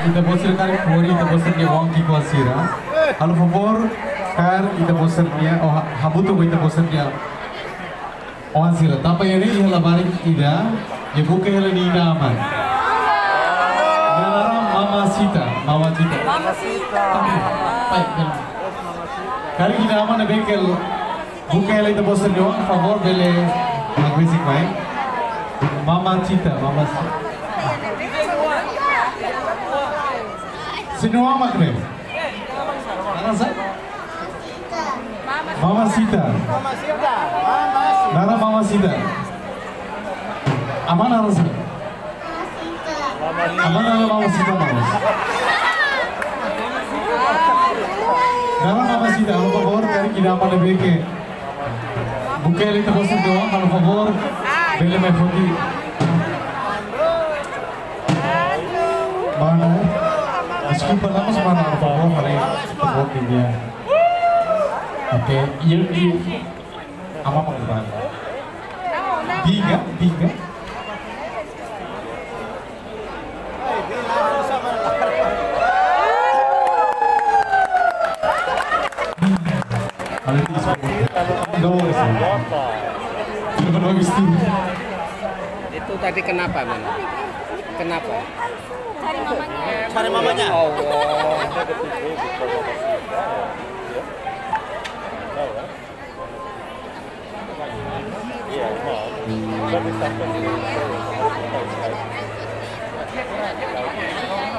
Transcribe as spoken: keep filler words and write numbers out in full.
ita poster kari fori ita poster nia wang ki kwasira. Halo favor kar ita poster nia oh habuto ko ita poster nia wang sira. Tapa ini ia labari ida ya buka ia ni naman. Nara Mama Sita, Mama Sita. Mama Sita. Baik, kari ina naman na bekel buka ia ita poster nia favor bele magwisik mai. Mama Sita, Mama Sita. Sino mama kre? Nara sa? Mama Sita. Mama Sita. Mama Sita. Nara Mama Sita. Aman nara sa? Aman nara Mama Sita mama. Nara Mama Sita, por favor, kari kinama na beke. Buka ele tapos sa doon, por favor, bele may foto. Mana? Meskipun lama semana apa apa hari votingnya. Oke, iya iya. Apa pengurangan? Tiga, tiga. Kalau itu dong sih. Sudah bagus tuh. Itu tadi kenapa, Man? Kenapa? Cari mamanya. Cari mamanya. Allah. Iya,